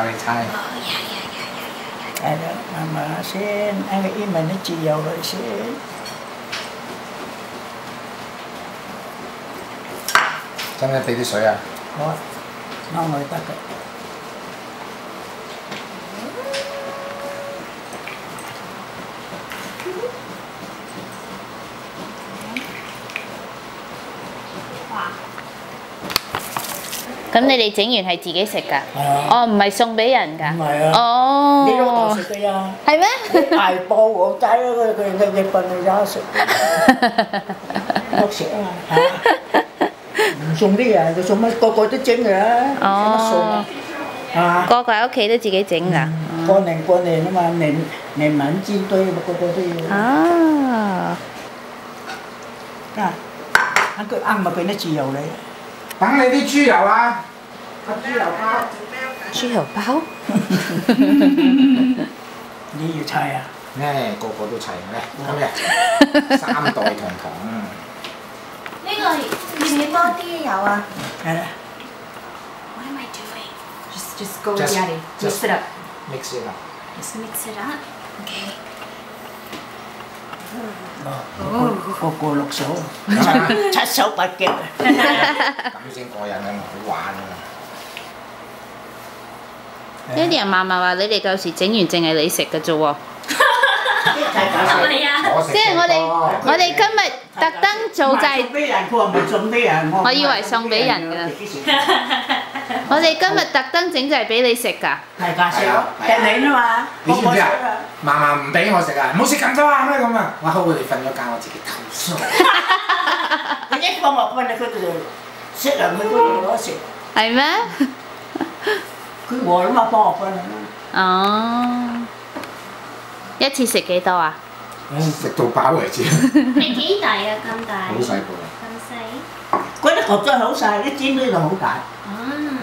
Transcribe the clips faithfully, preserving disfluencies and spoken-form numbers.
教你猜。 係啦，慢慢先，按個英文啲字有佢先。 使唔使俾啲水啊？ 好啊，攞落去得嘅。 咁你哋整完係自己食㗎？ 係啊。 哦，唔係送俾人㗎？ 唔係啊。 哦。 你老豆食嘅呀？ 係咩？ 大煲我仔佢佢佢佢瞓你家食。我食啊嚇！唔送啲人，佢送乜？個個都整嘅啦。 哦。 啊！ 個個喺屋企都自己整㗎。 過年過年啊嘛，年年晚煎堆，個個都要。 啊！ 啊！一個啱咪俾啲豬油你。 等你啲豬油啊！個豬油包。 豬油包？ 你要猜啊？ 咩個個都齊嘅，今日三代同堂。 呢個要唔要多啲油啊？ 係啦。 What am I doing? Just just go Just- at it. just- Mix it up. Mix it up. Just mix it up. Okay. 哦，個個六手，七手八腳。 咁先過癮啊！好玩啊！ 呢啲人嫲嫲話你哋舊時整完淨係你食嘅啫喎。 係啊。 即係我哋我哋今日特登做就係。 俾人，佢話唔係送俾人。 我以為送俾人㗎。我哋今日特登整就係俾你食㗎。 係㗎，食咯，係你啊嘛。 你知唔知啊？嫲嫲唔俾我食啊！唔好食咁多啊！咩咁啊！我好佢哋瞓咗覺，我自己偷數。 佢一放落瞓，佢就食人去嗰度攞食。 係咩？ 佢餓啦嘛，放落瞓。 哦。一次食幾多啊？ 食到飽為止。 你幾大啊？咁大？ 好細個。 咁細？ 嗰啲角仔好細，啲煎堆就好大。 啊！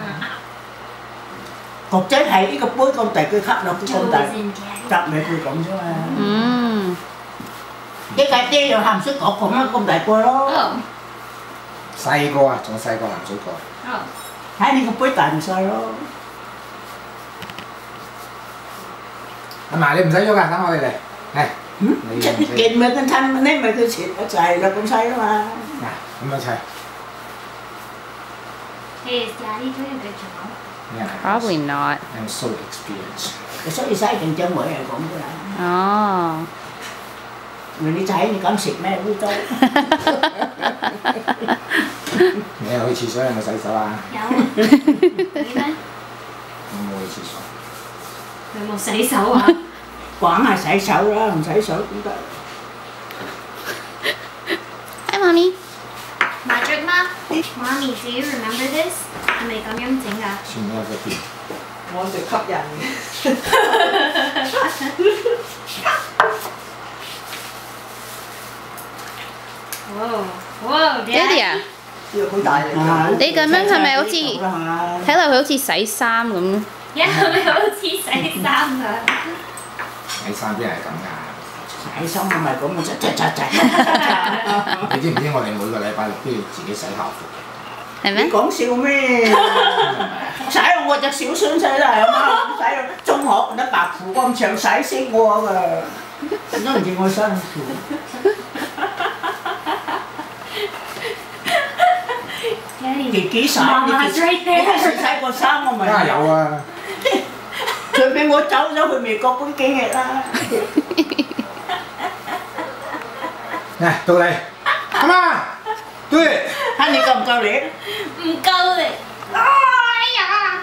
角仔係呢個杯咁大，佢吸落去咁大，夾你佢咁啫嘛。 嗯。 一架爹又鹹水角咁樣咁大個咯。 細個啊，仲細個鹹水角。 哦。 睇你個杯大唔細咯。 阿嫲你唔使喐啊，等我哋嚟。係。 嗯？見咪跟親，你咪佢切就係啦，咁細啦嘛。 嗱，咁樣砌。 Hey, is Daddy doing a good job? Yeah. Probably not. I'm so experienced. 所以嘥定張位係咁㗎啦。 哦。 你仔你敢食咩污糟？ 你又去廁所有冇洗手啊？ 有啊。你咧？ 我冇去廁所。 佢冇洗手啊？ 梗係洗手啦，唔洗手點得 ？Hi, Mommy. Magic 嗎 ？Mommy, do you remember this？係咪咁樣整㗎？ 全部喺嗰邊。 我哋吸引嘅。 哇哇 Daddy 啊！ 要好大力㗎。 你咁樣係咪好似睇落去好似洗衫咁？ 一係咪好似洗衫㗎？ 洗衫邊係咁㗎？ 洗衫唔係咁嘅，啫啫啫啫。 你知唔知我哋每個禮拜六都要自己洗校服？ 係咩？ 你講笑咩？洗我隻小孫仔都係咁啊！洗到中學得白褲咁長洗死我㗎，都唔見我辛苦。自己洗，你自己洗過衫我咪。 梗係有啊！ 佢俾我走咗去美國嗰幾日啦。 嚟到你，阿媽，對。 睇你夠唔夠力？ 唔夠力。哎呀！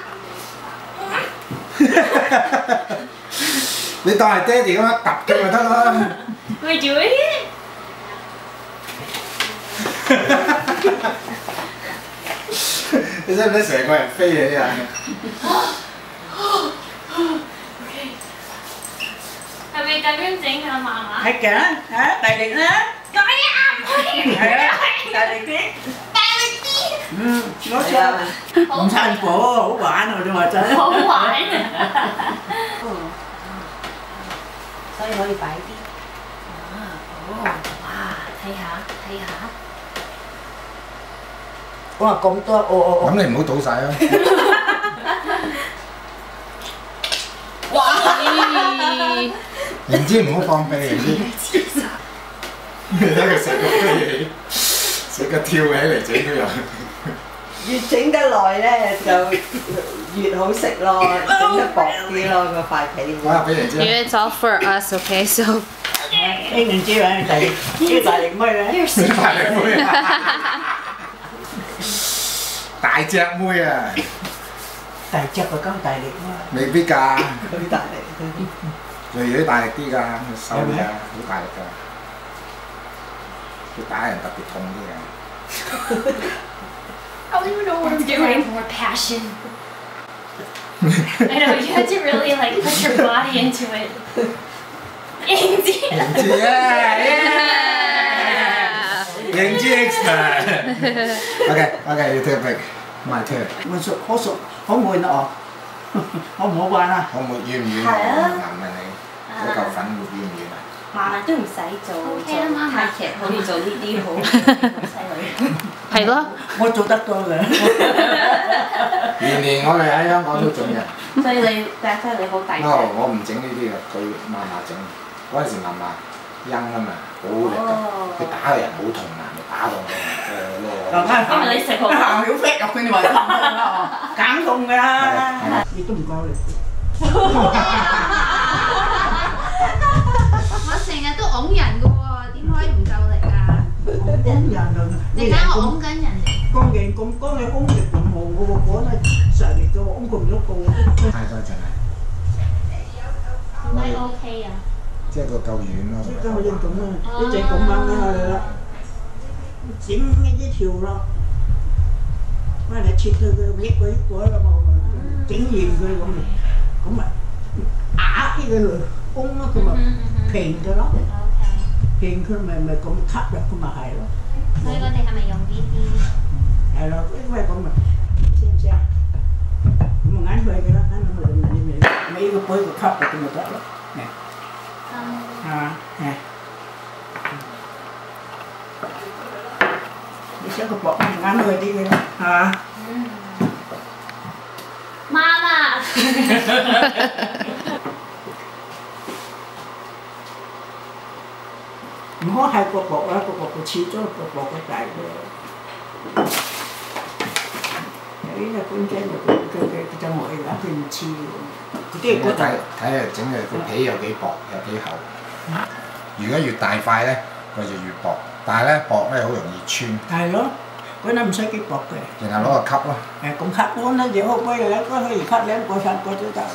你當係爹哋咁樣揼嘅咪得啦。 We're doing it. 你使唔使成個人飛起啊？ 係咪咁樣整啊，媽媽？ 係嘅，嚇大力啦！ 哎呀！ 係啊，大力啲。 大力啲。 嗯，冇錯。唔辛苦，好玩啊！你話真。 好玩啊！ 所以可以擺啲。 啊，哦，哇，睇下睇下。 哇，咁多，哦哦哦。 咁你唔好倒晒啊！ 靈芝唔好放屁，靈芝。你睇佢食個飛起，食個跳起嚟整都有。 越整得耐咧就越好食咯，整得薄啲咯個塊皮。 我話俾靈芝。 It's all for us, okay? So. 呢靈芝啊，大呢大力妹咧。 大力妹啊！大隻妹啊！ 大隻就夠大力啦。 未必㗎。 佢大力。 佢有啲大力啲㗎，佢瘦㗎，好大力㗎。佢打人特別痛啲嘅。 I don't even know what I'm doing. More passion. I know you had to really like put your body into it. Indeed. 靈芝啊！靈芝 expert。OK OK， you take a break. My turn。 我熟好熟，好悶啊我，好唔好玩啊？ 好唔好遠唔遠啊？我問問你，嗰嚿粉會遠唔遠啊？ 嫲嫲都唔使做 OK 啦，媽媽。 太劇，可以做呢啲好好犀利。 係咯。 我做得多嘅。 年年我哋喺香港都整嘅。 所以你但係你好大隻。 哦，我唔整呢啲嘅，佢嫲嫲整。嗰陣時嫲嫲癢啊嘛，好力㗎，佢打人好痛啊，咪打到我誒因為你食好行曉飛落去你話痛啦，梗痛㗎啦，你都唔夠力。 我成日都擁人㗎喎，點可以唔夠力啊？ 擁人啊！ 你睇我擁緊人哋。 光勁咁光，你擁力唔好嘅喎，嗰係實力嘅喎，擁佢唔喐嘅喎。 太多陣啦。 唔係 OK 啊？ 即係個夠遠咯。 即係我要咁啊，一隻咁樣嘅啦，整一條咯，翻嚟切佢佢一個一個啦嘛，整完佢咁咪，咁咪壓呢個弓咯，佢咪平嘅咯，平佢咪咪咁吸入佢咪係咯。 所以我哋係咪用呢啲？ 係咯，因為咁咪知唔知啊？咁咪啱佢嘅啦，啱佢咪咪咪呢個杯個吸入佢咪得咯，誒。係嘛？誒，你想個薄啱啱佢啲嘅啦，係嘛？ 媽媽。 唔好係個薄啦，個薄個切咗個薄個大嘅。有啲係本身佢佢佢就冇而家佢唔切喎，嗰啲係嗰度。 睇下整嘅個皮有幾薄，有幾厚。如果越大塊咧，佢就越薄。但係咧薄咧好容易穿。 係咯，嗰啲唔使幾薄嘅。 然後攞個吸咯。 誒咁吸咯，那嘢好貴嘅，嗰可以吸兩個三個都得。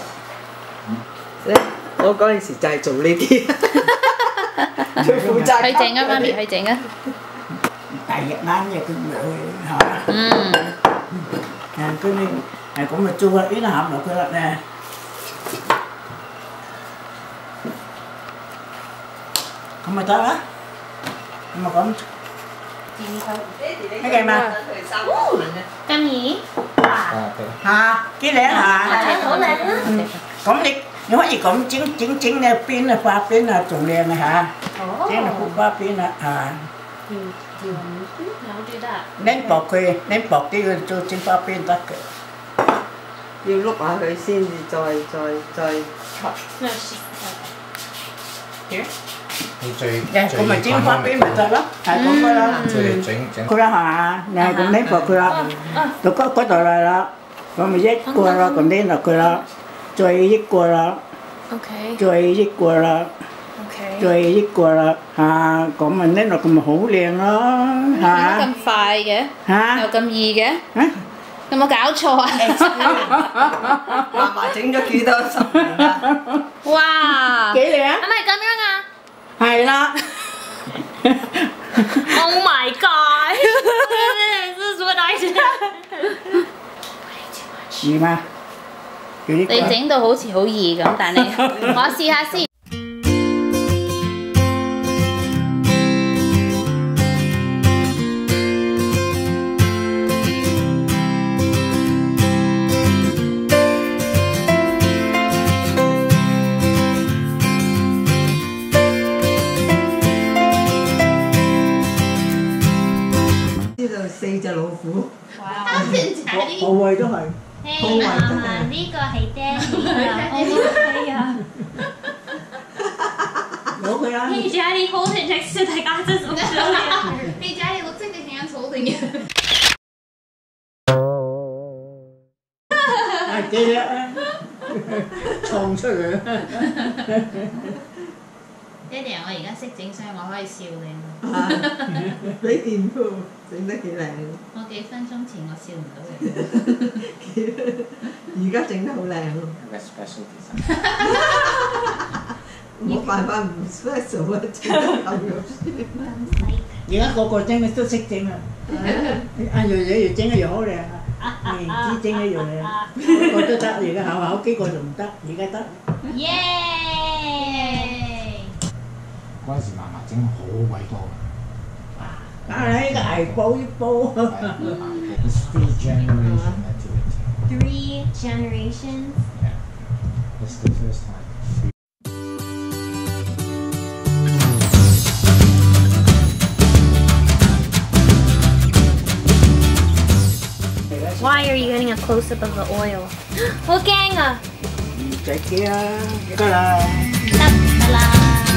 我嗰陣時就係做呢啲，最負責。 去整啊，媽咪去整啊。 大日啱嘅佢咪去嚇。 嗯。 誒，佢哋誒咁咪做啊，呢度冚落去啦咧。咁咪得啦，咁咪咁。咩嘅嘛？ 咁易？ 嚇，幾靚嚇！ 好靚啊！ 嗯，咁你你可以咁整整整嘅邊啊花邊啊仲靚啊嚇，整到花邊啊嚇。 有啲得。 拎薄佢，拎薄啲佢做整花邊得嘅。 要碌下佢先至再再再吸。 你最咁咪整花邊咪得咯，係咁噶啦。 最整整。 佢啦嚇，你係咁拎薄佢啦，到嗰嗰度嚟啦，咁咪一個啦，咁拎落佢啦，再一個啦。 OK。 再一個啦。 OK。 再一個啦，嚇，咁咪拎落咁咪好靚咯，嚇。 咁快嘅？ 嚇。 又咁易嘅？ 嚇。 有冇搞錯啊？ 嫲嫲整咗幾多十年啦？ 哇！ 幾靚？ 係咪咁樣啊？ 係啦。 Oh my god! This is what I did. 易嗎？ 你整到好似好易咁，但係我試下先。 四隻老虎， 部位都係。 Hey 媽媽，呢個係爹哋啊！我係啊。 到佢啦。 Hey Daddy, hold it next to the glasses. I'll show you. Hey Daddy, looks like the hand's holding it. 係幾叻啊！創出嚟啊！ 爹哋啊，我而家識整，所以我可以笑你。 你見到整得幾靚？ 我幾分鐘前我笑唔到你。 而家整得好靚喎。 有個 special design。 冇辦法唔 special 啊，整得咁肉酸。 而家個個整嘅都識整啊！阿瑤瑤又整一樣好靚啊！明知整一樣靚，個個都得。而家考考幾個就唔得，而家得。 耶！ 嗰陣時嫲嫲整好鬼多㗎。 梗係呢個捱煲一煲。 It's three generation activity. Three generations. Yeah. It's the first time. Why are you getting a close-up of the oil? 好驚啊！ 唔使驚啊，得啦。 得啦。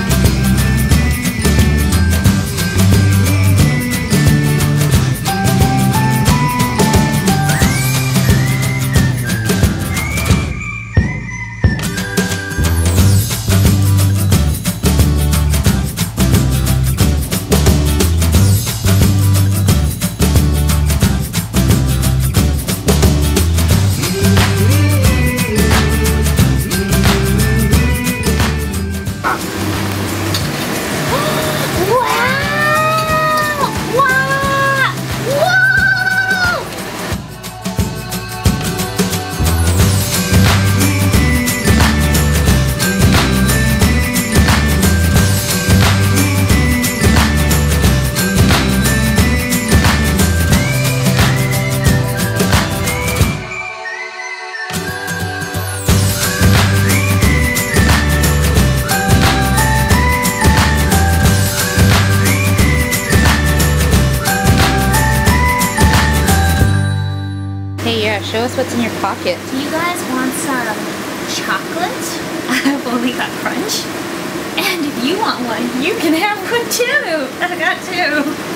Show us what's in your pocket. Do you guys want some chocolate? I've only got crunch. And if you want one, you can have one too. I got two.